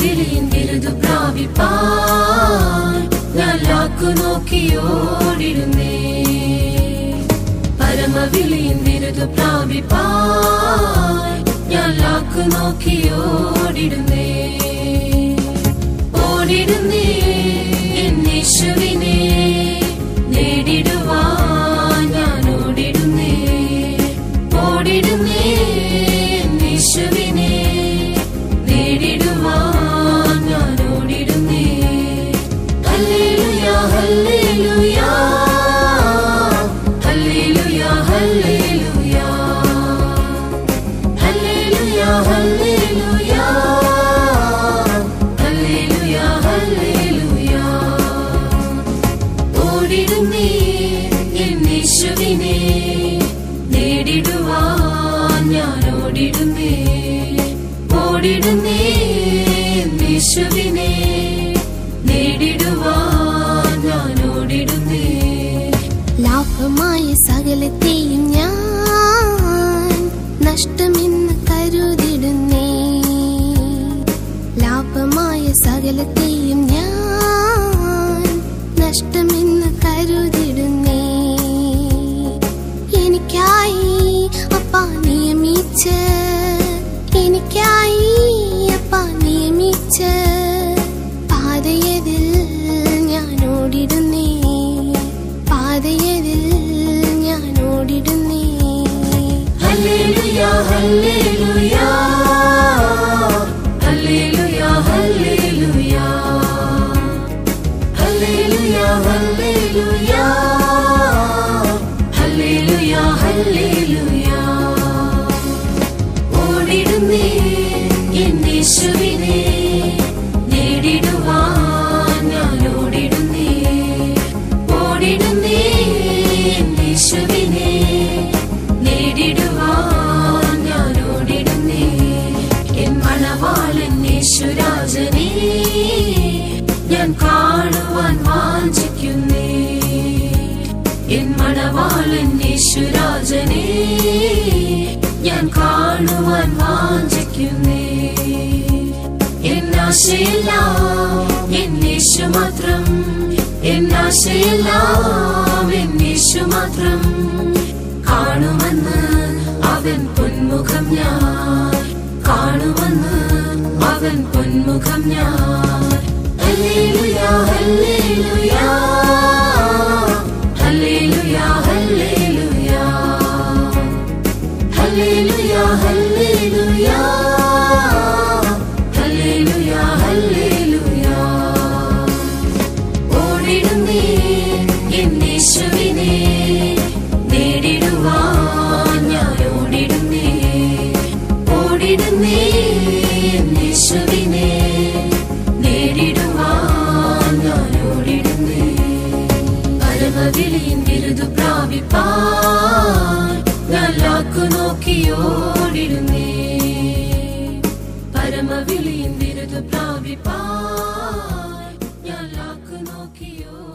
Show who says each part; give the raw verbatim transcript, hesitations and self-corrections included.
Speaker 1: പരമവിളിயின் വിരുദു പ്രാപിപ്പാൻ ഞാൻ ലാക്കു നോക്കിയോടിരുന്നേ. പരമവിളിயின் വിരുദു പ്രാപിപ്പാൻ ഞാൻ ലാക്കു നോക്കിയോടിരുന്നേ. ഓടിടുന്നേ എൻ യേശുവിനെ നേടിടുവാൻ ഞാൻ ഓടിടുന്നേ. ഓടിടുന്നേ എൻ യേശുവിനെ നേടിടുവാൻ ഞാൻ ഓടിടുന്നേ. ഹല്ലേലൂയ ഹല്ലേലൂയ ഹല്ലേലൂയ ഹല്ലേലൂയ ഹല്ലേലൂയ ഹല്ലേലൂയ ഹല്ലേലൂയ ഹല്ലേലൂയ. ഓടിടുന്നേ എൻ യേശുവിനെ നേടിടുവാൻ ഞാൻ ഓടിടുന്നേ. ഓടിടുന്നേ എൻ യേശുവിനെ നേടിടുവാൻ ഞാൻ ഓടിടുന്നേ.
Speaker 2: ലാഭമായ സകലത്തെയും ഞാൻ നഷ്ടമെന്ന് കരുതിടുന്നേ. ലാഭമായ സകലത്തെയും ഞാൻ നഷ്ടമെന്ന് കരുതിടുന്നേ. എനിക്കായി അപ്പാ നിയമിച്ച എനിക്കായി അപ്പാ നിയമിച്ച പാതയതിൽ ഞാൻ ഓടിടുന്നേ. പാതയതിൽ ഞാൻ ഓടിടുന്നേ.
Speaker 1: ഹല്ലേലൂയ ഹല്ലേലൂയ ഹല്ലേലൂയ ഹല്ലേലൂയ ഹല്ലേലൂയ ഹല്ലേലൂയ ഹല്ലേലൂയ ഹല്ലേലൂയ. ഓടിടുന്നേ എൻ യേശുവിനെ നേടിടുവാൻ ഞാൻ ഓടിടുന്നേ. ഓടിടുന്നേ എൻ യേശുവിനെ നേടിടുവാൻ ഞാൻ ഓടിടുന്നേ. എൻ മണവാളൻ യേശുരാജനെ ഞാൻ കാണുവാൻ വാഞ്ചിക്കുന്നേ. എൻ മണവാളൻ യേശുരാജനെ ഞാൻ കാണുവാൻ വാഞ്ചിക്കുന്നേ. എൻ ആശയെല്ലാം എൻ യേശു മാത്രം. എൻ ആശയെല്ലാം എൻ യേശു മാത്രം. കാണുമെന്ന് അവൻ പൊന്മുഖം ഞാൻ. കാണുമെന്ന് അവൻ പൊന്മുഖം ഞാൻ. ഹല്ലേലൂയ ഹല്ലേലൂയ ഹല്ലേലൂയ ഹല്ലേലൂയ ഹല്ലേലൂയ ഹല്ലേലൂയ ഹല്ലേലൂയ ഹല്ലേലൂയ. ഓടിടുന്നേ എൻ യേശുവിനെ നേടിടുവാൻ ഞാൻ ഓടിടുന്നേ. ഓടിടുന്നേ എൻ യേശുവിനെ നേടിടുവാൻ ഞാൻ ഓടിടുന്നേ. പരമവിളിயின் വിരുദു പ്രാപിപ്പാൻ ഞാൻ ലാക്കു നോക്കിയോടിടുന്നേ. പരമവിളിயின் വിരുദു പ്രാപിപ്പാൻ ഞാൻ ലാക്കു നോക്കിയോ